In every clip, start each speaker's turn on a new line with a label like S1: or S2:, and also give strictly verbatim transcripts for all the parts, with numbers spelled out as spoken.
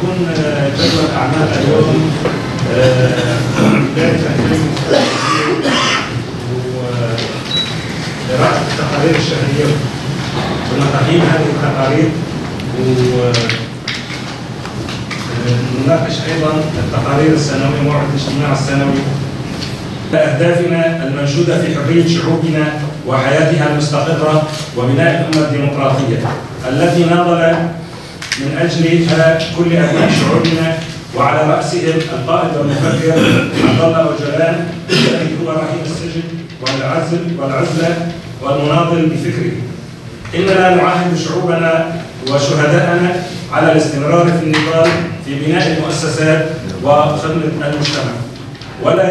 S1: يكون جدول اعمال اليوم بدايه تقديم وقراءه التقارير الشهريه ونقييم هذه التقارير، ونناقش ايضا التقارير السنويه موعد الاجتماع السنوي لأهدافنا المنشودة في حرية شعوبنا وحياتها المستقرة وبناء الأمة الديمقراطية التي ناضل من أجلها كل أبناء شعوبنا، وعلى رأسهم القائد والمفكر عبد الله أوجلان الذي هو رحيم السجن والعزل والعزلة والمناضل بفكره. إننا نعاهد شعوبنا وشهداءنا على الاستمرار في النضال في بناء المؤسسات وخدمة المجتمع ولا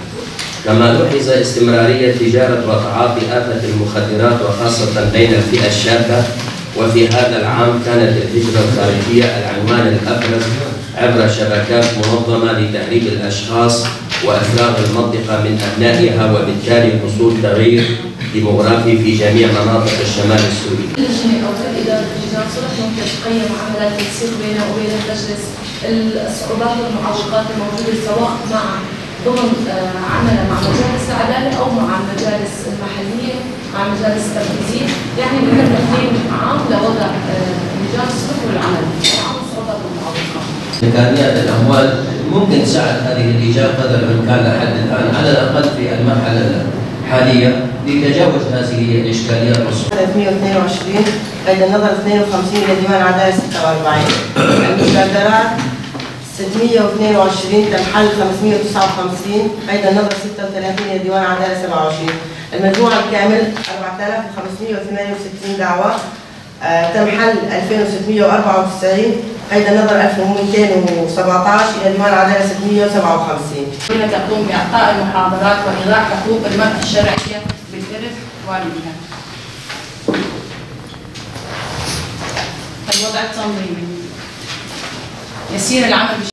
S2: كما لوحظ استمرارية تجارة وتعاطي آفة المخدرات وخاصة بين الفئة الشابة، وفي هذا العام كانت الهجرة الخارجية العنوان الأبرز عبر شبكات منظمة لتهريب الأشخاص وإفراغ المنطقة من أبنائها، وبالتالي حصول تغيير ديموغرافي في جميع مناطق الشمال السوري.
S3: اللجنة أو إدارة اللجان صلح ممكن تقيم معاملات التنسيق بينه وبين المجلس، الصعوبات والمعوقات الموجودة سواء مع ضمن عملها مع مجالس العدالة أو مع المجالس المحلية مع المجالس التنفيذية، يعني بنبدأ تقييم عام لوضع لجان الصلح والعمل عن الصعوبات والمعوقات.
S2: إمكانيات الأموال ممكن تساعد هذه اللجان قدر الإمكان لحد الآن على الأقل في المرحلة الحالية لتجاوز هذه الإشكاليات والصعوبات.
S4: ثلاثمئة واثنين وعشرين قيد النظر اثنين وخمسين إلى ديوان عدالة ستة وأربعين. المشادرات ستمئة واثنين وعشرين تنحل خمسمئة وتسعة وخمسين قيد النظر ستة وثلاثين إلى ديوان عدالة سبعة وعشرين. المجموع الكامل أربعة آلاف وخمسمئة وثمانية وستين دعوة، آه تم حل ألفين وستمئة وأربعة وتسعين قيد النظر ألف ومئتين وسبعة عشر إلى ديوان عدالة ستمئة وسبعة وخمسين.
S3: تقوم بإعطاء المحاضرات وإيضاح حقوق المرأة الشرعية بالإرث والميراث. الوضع التنظيمي يسير العمل